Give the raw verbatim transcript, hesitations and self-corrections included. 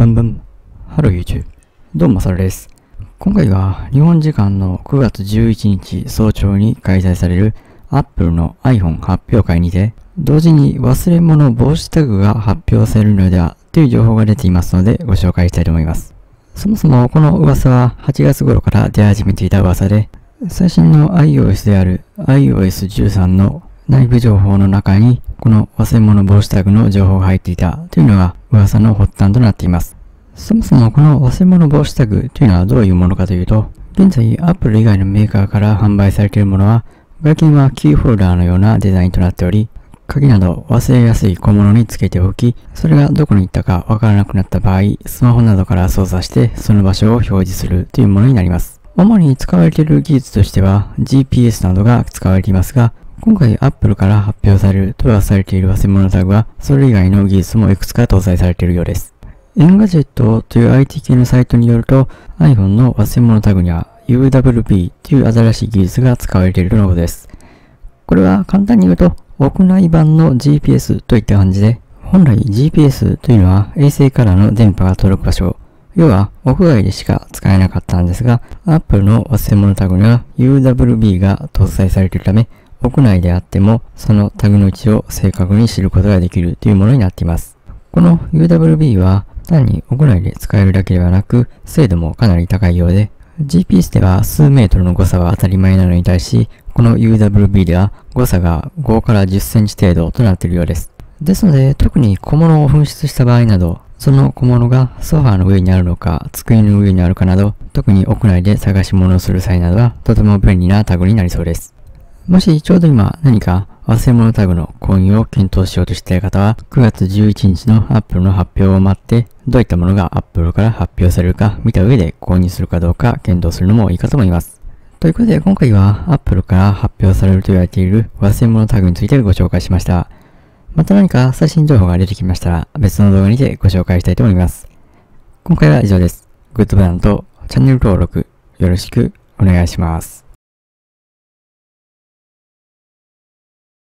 ブンブン。ハロー YouTube。どうも、それです。今回は日本時間のくがつじゅういちにち早朝に開催される Apple の iPhone 発表会にて、同時に忘れ物防止タグが発表されるのではという情報が出ていますのでご紹介したいと思います。そもそもこの噂ははちがつ頃から出始めていた噂で、最新の iOS である アイオーエスじゅうさん の内部情報の中にこの忘れ物防止タグの情報が入っていたというのが噂の発端となっています。そもそもこの忘れ物防止タグというのはどういうものかというと、現在 Apple 以外のメーカーから販売されているものは外見はキーホルダーのようなデザインとなっており、鍵など忘れやすい小物につけておき、それがどこに行ったかわからなくなった場合、スマホなどから操作してその場所を表示するというものになります。主に使われている技術としては ジーピーエス などが使われていますが、今回 Apple から発表されると噂されている忘れ物タグは、それ以外の技術もいくつか搭載されているようです。エンガジェットという アイティー 系のサイトによると、iPhone の忘れ物タグには ユーダブリュービー という新しい技術が使われているとのことです。これは簡単に言うと、屋内版の ジーピーエス といった感じで、本来 ジーピーエス というのは衛星からの電波が届く場所、要は屋外でしか使えなかったんですが、Apple の忘れ物タグには ユーダブリュービー が搭載されているため、屋内であってもそのタグの位置を正確に知ることができるというものになっています。この ユーダブリュービー は単に屋内で使えるだけではなく、精度もかなり高いようで、ジーピーエス では数メートルの誤差は当たり前なのに対し、この ユーダブリュービー では誤差がごからじゅっセンチ程度となっているようです。ですので、特に小物を紛失した場合など、その小物がソファーの上にあるのか、机の上にあるかなど、特に屋内で探し物をする際などは、とても便利なタグになりそうです。もしちょうど今何か忘れ物タグの購入を検討しようとしている方は、くがつじゅういちにちの Apple の発表を待って、どういったものが Apple から発表されるか見た上で購入するかどうか検討するのもいいかと思います。ということで今回は Apple から発表されると言われている忘れ物タグについてご紹介しました。また何か最新情報が出てきましたら別の動画にてご紹介したいと思います。今回は以上です。グッドボタンとチャンネル登録よろしくお願いします。